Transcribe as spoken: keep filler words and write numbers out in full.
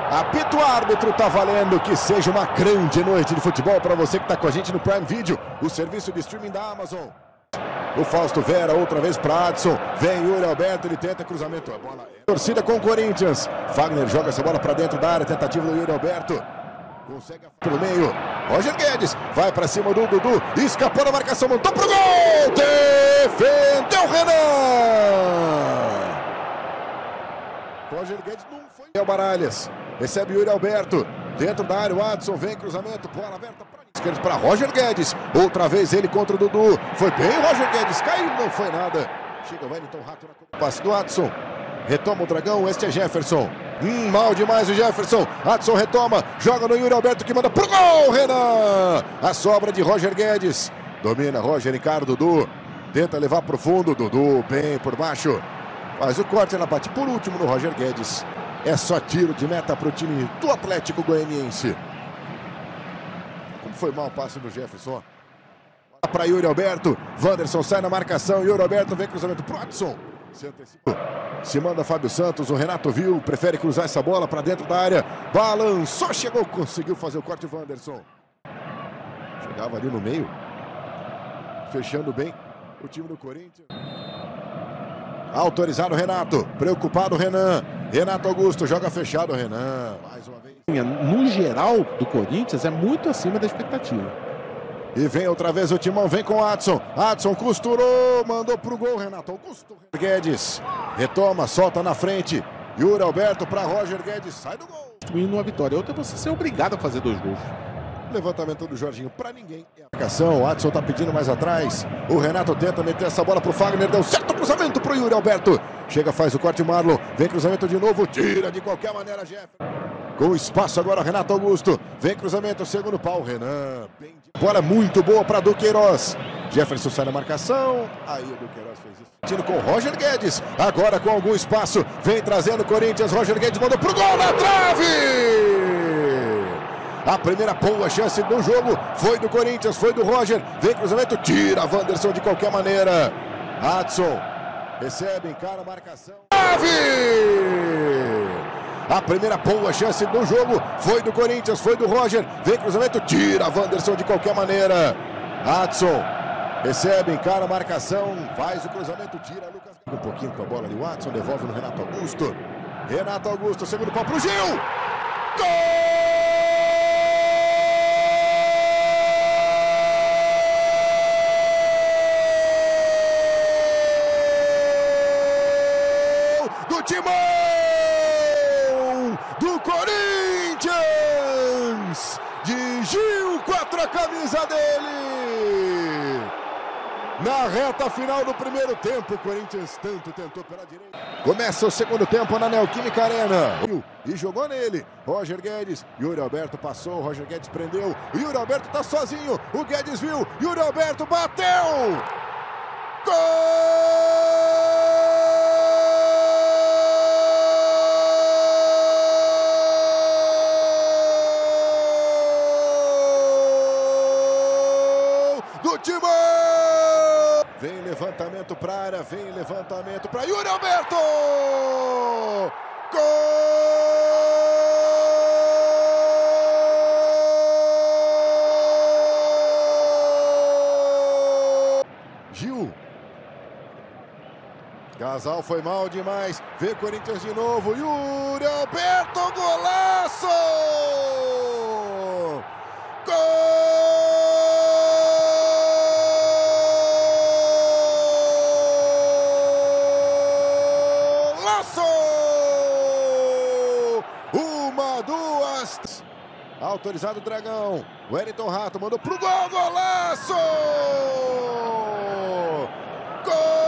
Apita o árbitro, tá valendo. Que seja uma grande noite de futebol para você que está com a gente no Prime Video, o serviço de streaming da Amazon. O Fausto Vera, outra vez para Adson. Vem Yuri Alberto, ele tenta cruzamento. A bola é... Torcida com o Corinthians. Fagner joga essa bola para dentro da área. Tentativa do Yuri Alberto. Consegue pelo meio. Roger Guedes vai para cima do Dudu. Escapou da marcação, montou pro gol. Defendeu Renan. Roger Guedes não foi. É o Baralhas. Recebe Yuri Alberto. Dentro da área, o Adson vem cruzamento. Bola aberta para esquerda para Roger Guedes. Outra vez ele contra o Dudu. Foi bem o Roger Guedes. Caiu, não foi nada. Chega o Wellington Rato na passe do Adson. Retoma o Dragão. Este é Jefferson. Hum, mal demais o Jefferson. Adson retoma. Joga no Yuri Alberto que manda pro gol. Renan. A sobra de Roger Guedes. Domina Roger, encara o Dudu. Tenta levar pro fundo. Dudu bem por baixo. Faz o corte, ela bate por último no Roger Guedes. É só tiro de meta para o time do Atlético Goianiense. Como foi mal o passe do Jefferson. Para Yuri Alberto. Wanderson sai na marcação. Yuri Alberto vem cruzamento pro Adson. Se antecipa. Se manda Fábio Santos. O Renato viu. Prefere cruzar essa bola para dentro da área. Balançou, chegou. Conseguiu fazer o corte Wanderson. Chegava ali no meio. Fechando bem o time do Corinthians. Autorizado Renato, preocupado Renan, Renato Augusto, joga fechado Renan, mais uma vez. No geral do Corinthians é muito acima da expectativa. E vem outra vez o timão, vem com o Adson, Adson costurou, mandou pro gol Renato Augusto. Guedes, retoma, solta na frente, Yuri Alberto para Roger Guedes, sai do gol. Construindo uma vitória, outra é você ser obrigado a fazer dois gols. Levantamento do Jorginho para ninguém. É a marcação, o Adson tá pedindo mais atrás. O Renato tenta meter essa bola pro Fagner, deu certo cruzamento pro Yuri Alberto. Chega, faz o corte Marlon, vem cruzamento de novo, tira de qualquer maneira Jeff. Com espaço agora Renato Augusto, vem cruzamento, segundo pau, Renan. Bem de... Bola muito boa para Duqueiroz. Jefferson sai na marcação, aí o Duqueiroz fez isso. Tiro com Roger Guedes, agora com algum espaço, vem trazendo o Corinthians, Roger Guedes mandou pro gol na trave! A primeira boa chance do jogo foi do Corinthians, foi do Roger. Vem cruzamento, tira Wanderson de qualquer maneira. Adson recebe, encara a marcação. Trave! A primeira boa chance do jogo foi do Corinthians, foi do Roger. Vem cruzamento, tira Wanderson de qualquer maneira. Adson recebe, encara a marcação. Faz o cruzamento, tira Lucas. Um pouquinho com a bola ali, o Adson devolve no Renato Augusto. Renato Augusto, segundo pau pro Gil. Gol! Do timão do Corinthians, de Gil, quatro a camisa dele. Na reta final do primeiro tempo, o Corinthians tanto tentou pela direita. Começa o segundo tempo na Neoquímica Arena. E jogou nele. Roger Guedes. Yuri Alberto passou. Roger Guedes prendeu. Yuri Alberto tá sozinho. O Guedes viu. Yuri Alberto bateu. Gol! Do Timão! Vem levantamento para a área, vem levantamento para Yuri Alberto! Gol! Gil. Gasal foi mal demais. Vê Corinthians de novo. Yuri Alberto, golaço! Gol! Uma, duas. Autorizado o Dragão. Wellington Rato mandou pro gol. Golaço! Gol!